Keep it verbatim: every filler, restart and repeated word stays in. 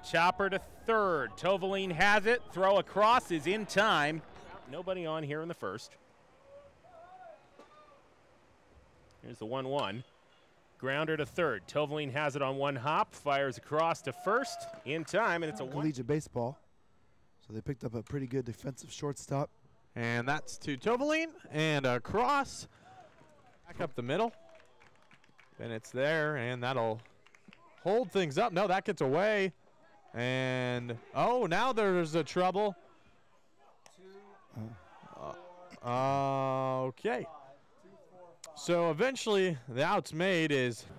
Chopper to third. Tovalin has it. Throw across is in time. Nobody on here in the first. Here's the one one. Grounder to third. Tovalin has it on one hop. Fires across to first in time, and it's a one. Collegiate baseball. So they picked up a pretty good defensive shortstop. And that's to Tovalin, and across. Back up the middle. And it's there, and that'll hold things up. No, that gets away. And, oh, now there's a trouble. Uh, uh, okay. So eventually the out's made is